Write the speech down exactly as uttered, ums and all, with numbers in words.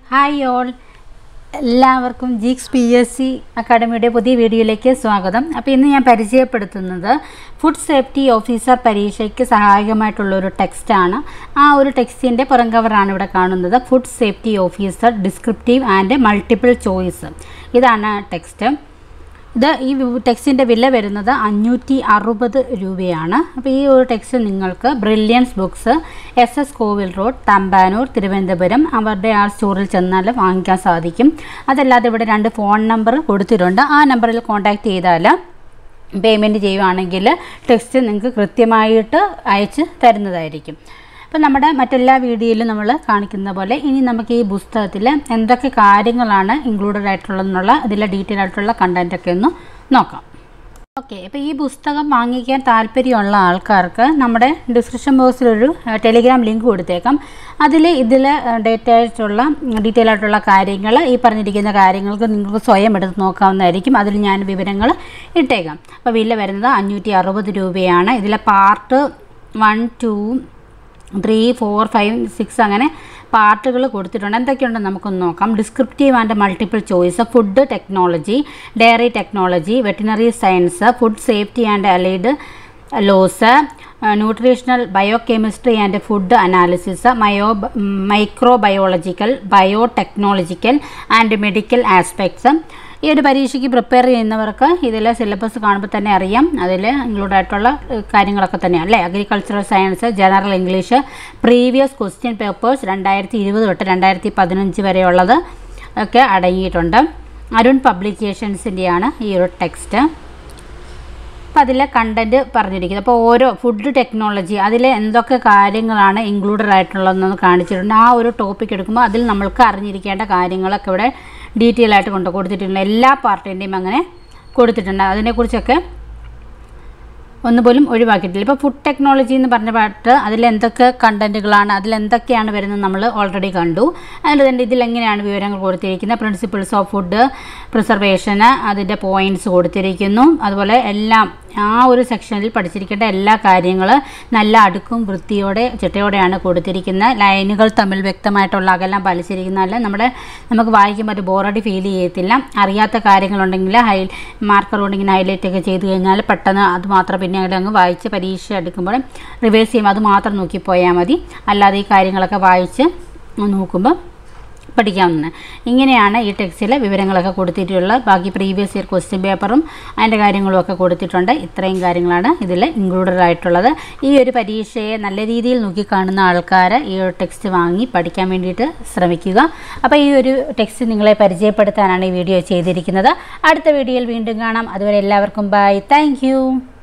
Hi all, എല്ലാവർക്കും ജിക്സ് P S C അക്കാഡമിയുടെ പുതിയ വീഡിയോയിലേക്ക് സ്വാഗതം. അപ്പോൾ ഇന്ന് ഞാൻ പരിചയപ്പെടുത്തുന്നത് ഫുഡ് സേഫ്റ്റി ഓഫീസർ പരീക്ഷയ്ക്ക് സഹായകമായിട്ടുള്ളൊരു ടെക്സ്റ്റാണ്. ആ ഒരു ടെക്സ്റ്റിൻ്റെ പുറം കവറാണ് ഇവിടെ കാണുന്നത്. Food safety officer descriptive and multiple choice, ഇതാണ് ടെക്സ്റ്റ്. ഇത് ഈ ടെക്സ്റ്റിൻ്റെ വില വരുന്നത് അഞ്ഞൂറ്റി അറുപത് രൂപയാണ്. അപ്പോൾ ഈ ഒരു ടെക്സ്റ്റ് നിങ്ങൾക്ക് brilliance books, S S Kovil road, Thampanoor, Thiruvananthapuram അവരുടെ ആ സ്റ്റോറിൽ ചെന്നാൽ വാങ്ങിക്കാൻ സാധിക്കും. അതല്ലാതെ ഇവിടെ രണ്ട് ഫോൺ നമ്പർ കൊടുത്തിട്ടുണ്ട്. ആ നമ്പറിൽ കോൺടാക്റ്റ് ചെയ്താൽ പേയ്മെൻറ്റ് ചെയ്യുകയാണെങ്കിൽ ടെക്സ്റ്റ് നിങ്ങൾക്ക് കൃത്യമായിട്ട് അയച്ച് തരുന്നതായിരിക്കും. അപ്പോൾ നമ്മുടെ മറ്റെല്ലാ വീഡിയോയിലും നമ്മൾ കാണിക്കുന്ന പോലെ ഇനി നമുക്ക് ഈ പുസ്തകത്തിൽ എന്തൊക്കെ കാര്യങ്ങളാണ് ഇൻക്ലൂഡഡ് ആയിട്ടുള്ളതെന്നുള്ള ഇതിലെ ഡീറ്റെയിൽ ആയിട്ടുള്ള കണ്ടൻറ്റൊക്കെ ഒന്ന് നോക്കാം. ഓക്കെ, അപ്പോൾ ഈ പുസ്തകം വാങ്ങിക്കാൻ താല്പര്യമുള്ള ആൾക്കാർക്ക് നമ്മുടെ ഡിസ്ക്രിപ്ഷൻ ബോക്സിലൊരു ടെലിഗ്രാം ലിങ്ക് കൊടുത്തേക്കാം. അതിൽ ഇതിൽ ഡേറ്റ ആയിട്ടുള്ള ഡീറ്റെയിൽ ആയിട്ടുള്ള കാര്യങ്ങൾ, ഈ പറഞ്ഞിരിക്കുന്ന കാര്യങ്ങൾക്ക് നിങ്ങൾക്ക് സ്വയം എടുത്ത് നോക്കാവുന്നതായിരിക്കും. അതിൽ ഞാൻ വിവരങ്ങൾ ഇട്ടേക്കാം. അപ്പോൾ വില വരുന്നത് അഞ്ഞൂറ്റി അറുപത് രൂപയാണ്. ഇതിലെ part one two three four five six അങ്ങനെ പാർട്ടുകൾ കൊടുത്തിട്ടുണ്ട്. എന്തൊക്കെയുണ്ടെന്ന് നമുക്കൊന്ന് നോക്കാം. Descriptive and multiple choice, food technology, dairy technology, veterinary science, food safety and allied laws, nutritional biochemistry and food analysis, മയോ microbiological, biotechnological and medical aspects. ഈ ഒരു പരീക്ഷയ്ക്ക് പ്രിപ്പയർ ചെയ്യുന്നവർക്ക് ഇതിലെ സിലബസ് കാണുമ്പോൾ തന്നെ അറിയാം. അതിൽ ഇൻക്ലൂഡ് ആയിട്ടുള്ള കാര്യങ്ങളൊക്കെ തന്നെയാണ് അല്ലേ. Agricultural science, general English, previous question papers രണ്ടായിരത്തി ഇരുപത് തൊട്ട് രണ്ടായിരത്തി പതിനഞ്ച് വരെയുള്ളത് ഒക്കെ അടങ്ങിയിട്ടുണ്ട്. അരുൺ പബ്ലിക്കേഷൻസിൻ്റെയാണ് ഈ ഒരു ടെക്സ്റ്റ്. അപ്പോൾ അതിലെ കണ്ടൻറ്റ് പറഞ്ഞിരിക്കുന്നത്. അപ്പോൾ ഓരോ ഫുഡ് ടെക്നോളജി അതിൽ എന്തൊക്കെ കാര്യങ്ങളാണ് ഇൻക്ലൂഡഡ് ആയിട്ടുള്ളതെന്ന് കാണിച്ചിട്ടുണ്ട്. ആ ഒരു ടോപ്പിക് എടുക്കുമ്പോൾ അതിൽ നമ്മൾക്ക് അറിഞ്ഞിരിക്കേണ്ട കാര്യങ്ങളൊക്കെ ഇവിടെ ഡീറ്റെയിൽ ആയിട്ട് കൊണ്ട് കൊടുത്തിട്ടുണ്ട്. എല്ലാ പാർട്ടിൻ്റെയും അങ്ങനെ കൊടുത്തിട്ടുണ്ട്. അതിനെക്കുറിച്ചൊക്കെ ഒന്നുപോലും ഒഴിവാക്കിയിട്ടില്ല. ഇപ്പോൾ ഫുഡ് ടെക്നോളജി എന്ന് പറഞ്ഞ പാട്ട് അതിലെന്തൊക്കെ കണ്ടൻറ്റുകളാണ്, അതിലെന്തൊക്കെയാണ് വരുന്നത് നമ്മൾ ഓൾറെഡി കണ്ടു. അതിൽ തന്നെ ഇതിലെങ്ങനെയാണ് വിവരങ്ങൾ കൊടുത്തിരിക്കുന്നത്, പ്രിൻസിപ്പിൾസ് ഓഫ് ഫുഡ് പ്രിസർവേഷന് അതിൻ്റെ പോയിൻറ്റ്സ് കൊടുത്തിരിക്കുന്നു. അതുപോലെ എല്ലാം ആ ഒരു സെക്ഷനിൽ പഠിച്ചിരിക്കേണ്ട എല്ലാ കാര്യങ്ങൾ നല്ല അടുക്കും വൃത്തിയോടെ ചിട്ടയോടെയാണ് കൊടുത്തിരിക്കുന്നത്. ലൈനുകൾ തമ്മിൽ വ്യക്തമായിട്ടുള്ള അകലം പാലിച്ചിരിക്കുന്നതല്ല നമ്മുടെ നമുക്ക് വായിക്കുമ്പോൾ ഒരു ബോറടി ഫീൽ ചെയ്യത്തില്ല. അറിയാത്ത കാര്യങ്ങളുണ്ടെങ്കിൽ ഹൈ മാർക്കർ കൊണ്ടിങ്ങനെ ഹൈലൈറ്റ് ഒക്കെ ചെയ്ത് കഴിഞ്ഞാൽ പെട്ടെന്ന് അത് മാത്രം പിന്നെ അങ്ങ് വായിച്ച് പരീക്ഷ എടുക്കുമ്പോൾ റിവേഴ്സ് ചെയ്യുമ്പോൾ അത് മാത്രം നോക്കിപ്പോയാൽ മതി. അല്ലാതെ ഈ കാര്യങ്ങളൊക്കെ വായിച്ച് നോക്കുമ്പോൾ പഠിക്കാവുന്നതാണ്. ഇങ്ങനെയാണ് ഈ ടെക്സ്റ്റിലെ വിവരങ്ങളൊക്കെ കൊടുത്തിട്ടുള്ളത്. ബാക്കി പ്രീവിയസ് ഇയർ ക്വസ്റ്റ്യൻ പേപ്പറും അതിൻ്റെ കാര്യങ്ങളും ഒക്കെ കൊടുത്തിട്ടുണ്ട്. ഇത്രയും കാര്യങ്ങളാണ് ഇതിൽ ഇൻക്ലൂഡഡ് ആയിട്ടുള്ളത്. ഈ ഒരു പരീക്ഷയെ നല്ല രീതിയിൽ നോക്കിക്കാണുന്ന ആൾക്കാർ ഈ ഒരു ടെക്സ്റ്റ് വാങ്ങി പഠിക്കാൻ വേണ്ടിയിട്ട് ശ്രമിക്കുക. അപ്പോൾ ഈ ഒരു ടെക്സ്റ്റ് നിങ്ങളെ പരിചയപ്പെടുത്താനാണ് ഈ വീഡിയോ ചെയ്തിരിക്കുന്നത്. അടുത്ത വീഡിയോയിൽ വീണ്ടും കാണാം. അതുവരെ എല്ലാവർക്കും ബൈ. താങ്ക്